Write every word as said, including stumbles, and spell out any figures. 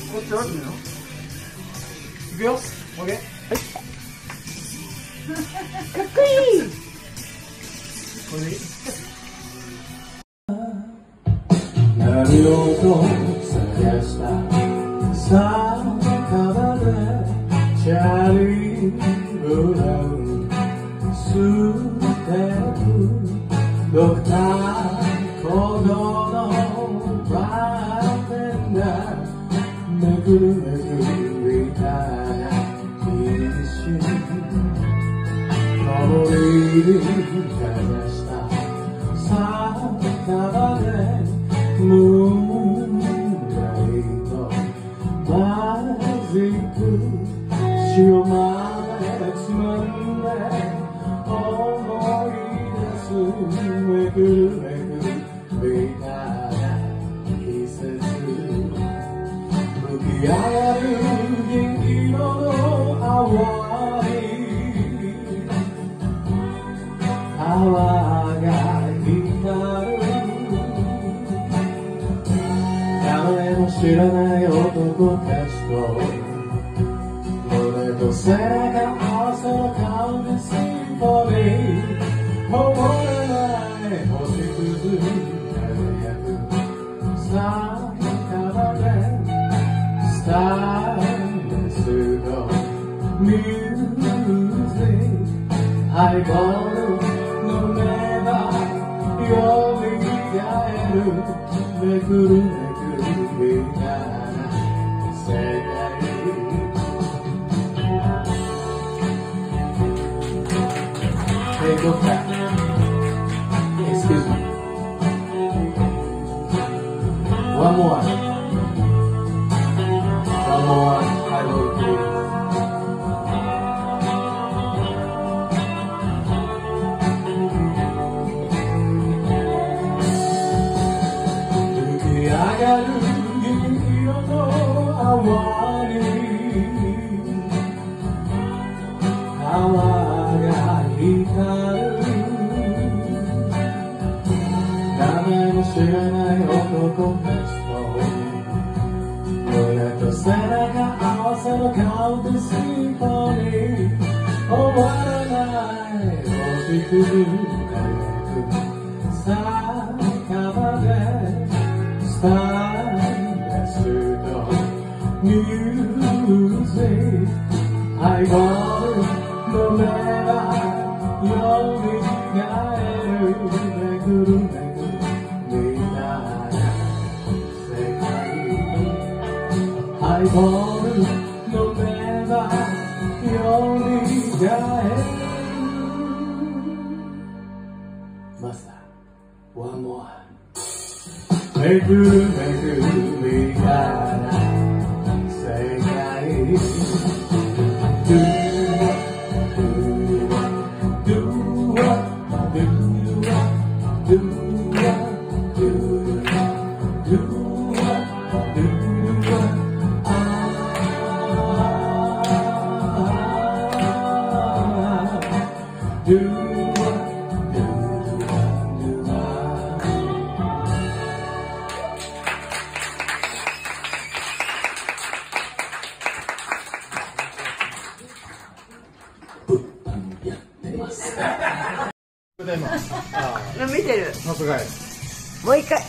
こっちはどういうの？いくよ。オッケー。はい。かっこいい。これでいい。 何をと探した酒場でチャリブラウンステップドクターコードのバーテンダーめぐるめぐりたな一瞬登りかざした酒場でムーンライトマジック潮までつまんで思い出すめくるめくみたいな季節吹き上がる銀色の泡に泡が光る知らない男たちと胸と背中合わせのカウントシンフォニー覚えない星屑輝く酒場でスターレスのミュージックハイボール飲めばよみがえるめくるめくるみたいな世界Hey, go back. Excuse me. One more. One more. I will please. I got you. 泡に泡が光る名前も知らない男たちと胸と背中合わせのカウントシンフォニー終わらない星屑輝く酒場でスターレスとミュージックハイボール飲めばよみがえるめぐるめぐるみたいな世界ハイボール飲めばよみがえるマスター One more めぐるめぐるみたいな世界 Do what, do what, do what, do what, do what, do what, do what, ah, do what, do what, do what. やってます。 見てる。 さすがや。 もう一回。